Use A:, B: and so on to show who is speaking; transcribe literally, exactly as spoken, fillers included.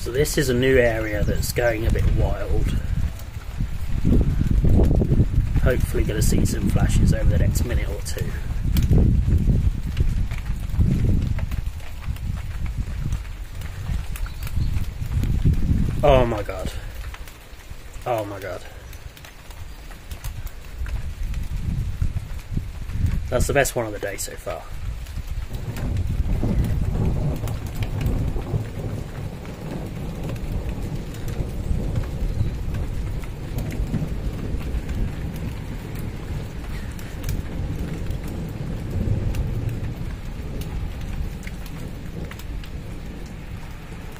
A: So this is a new area that's going a bit wild. Hopefully going to see some flashes over the next minute or two. Oh my god. Oh my god. That's the best one of the day so far.